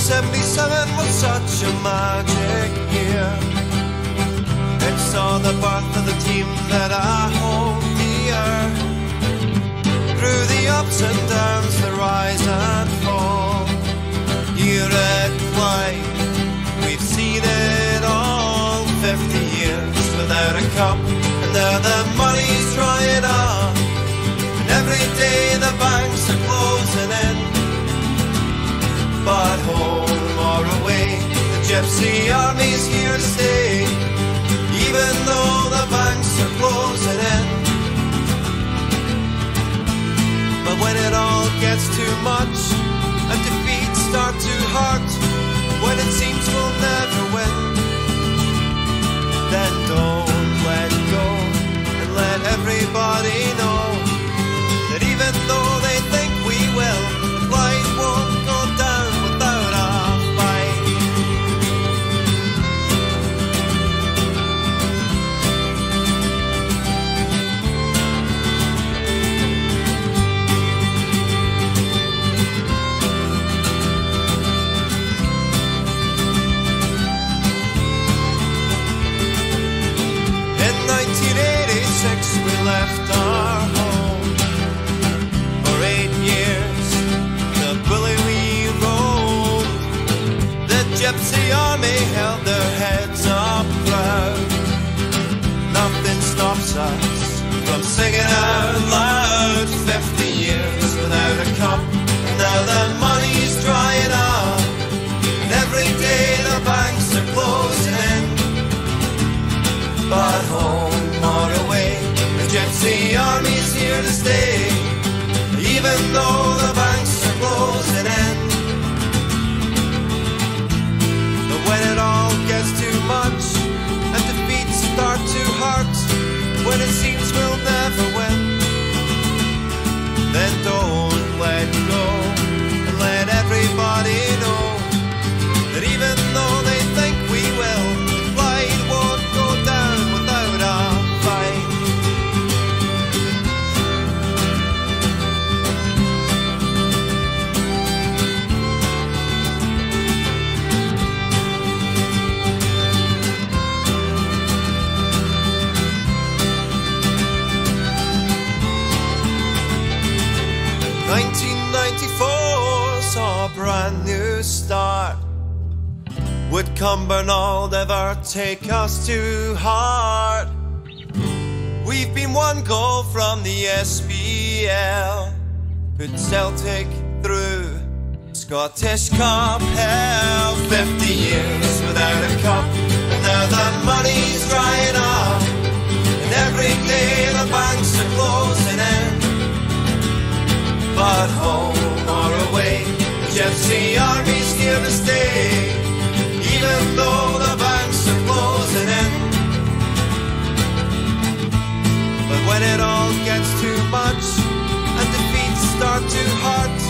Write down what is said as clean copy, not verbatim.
'77 was such a magic year. It saw the birth of the team that I hold dear. Through the ups and downs, the rise and fall, year at play, we've seen it all. 50 years without a cup, and now the money's drying up, and every day the banks are closing in. But home or away, the gypsy army's here to stay, even though the banks are closing in. But when it all gets too much, and defeats start to hurt, when it seems we'll never win, then don't let go, and let everybody know that even though they think we will, the Clyde won't go down without a fight. In 1986 we left our home. For 8 years the bully we roamed. The gypsy army held their heads up proud. Nothing stops us from singing out loud. 50 years without a cup, and now the money's drying up, and every day the banks are closing in. But home or away, the gypsy army's here to stay, even though the banks are closing in. But when it all gets too much, and defeats start to hurt, when it seems we'll never win, then don't let go, and let everybody know that even though they think we will, the Clyde won't go down without a fight. '94 saw a brand new start. Would Cumbernauld ever take us to heart? We've been one goal from the SPL, put Celtic through Scottish Cup hell. 50 years without a cup, and now the money's drying up, and every day the banks are closing in. But home or away, the gypsy army's here to stay, even though the banks are closing in. But when it all gets too much, and defeats start to hurt,